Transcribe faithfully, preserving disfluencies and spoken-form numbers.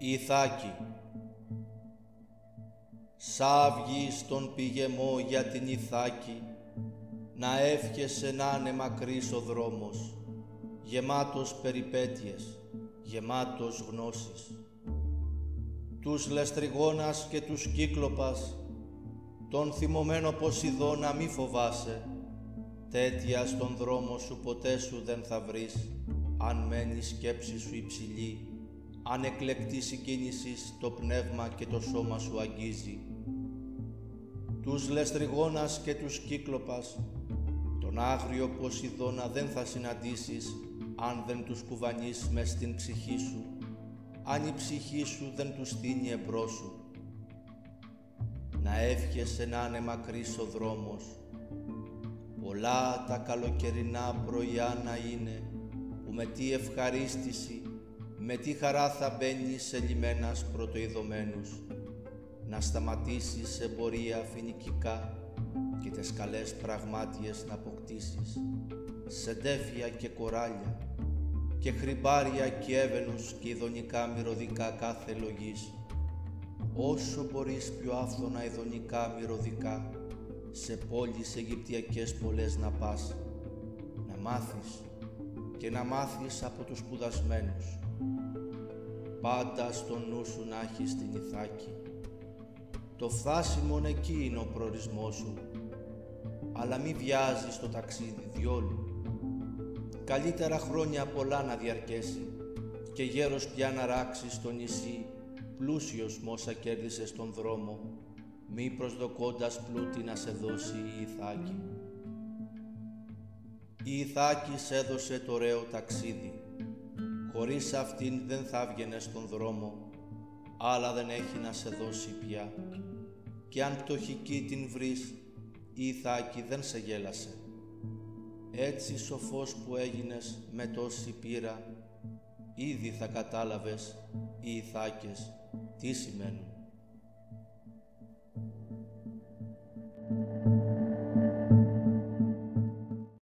Ιθάκη. Σ' βγει στον πηγεμό για την Ιθάκη, να εύχεσαι να είναι μακρύς ο δρόμος, γεμάτος περιπέτειες, γεμάτος γνώσεις. Τους Λεστριγόνας και τους Κύκλοπας, τον θυμωμένο Ποσειδώνα μη φοβάσαι, τέτοια στον δρόμο σου ποτέ σου δεν θα βρεις, αν μένει η σκέψη σου υψηλή, αν εκλεκτής η κίνησης το πνεύμα και το σώμα σου αγγίζει. Τους Λεστριγόνας και τους Κύκλοπας, τον άγριο Ποσειδώνα δεν θα συναντήσεις, αν δεν τους κουβανείς μες στην ψυχή σου, αν η ψυχή σου δεν τους στείνει εμπρός σου. Να εύχεσαι να είναι μακρύς ο δρόμος, πολλά τα καλοκαιρινά πρωιά να είναι, που με τι ευχαρίστηση, με τι χαρά θα μπαίνεις σε λιμένας πρωτοειδωμένους, να σταματήσεις σε πορεία φοινικικά και τες καλές πραγμάτιες να αποκτήσεις, σεντέφια και κοράλια και χρυμπάρια και έβαινους και ειδονικά μυρωδικά κάθε λογής, όσο μπορείς πιο άφθονα ειδονικά μυρωδικά, σε πόλεις Αιγυπτιακές πολλές να πας, να μάθεις και να μάθεις από τους σπουδασμένους. Πάντα στο νου σου να έχεις την Ιθάκη. Το φτάσιμον εκεί είναι ο προορισμός σου, αλλά μη βιάζεις το ταξίδι διόλου. Καλύτερα χρόνια πολλά να διαρκέσει και γέρος πια να ράξεις στο νησί, πλούσιος μ' όσα κέρδισες στον δρόμο, μη προσδοκώντας πλούτη να σε δώσει η Ιθάκη. Η Ιθάκη σ' έδωσε το ωραίο ταξίδι, χωρίς αυτήν δεν θα έβγαινες στον δρόμο, άλλα δεν έχει να σε δώσει πια. Κι αν πτωχική την βρεις, η Ιθάκη δεν σε γέλασε. Έτσι σοφός που έγινες με τόση πείρα, ήδη θα κατάλαβες οι Ιθάκες τι σημαίνουν.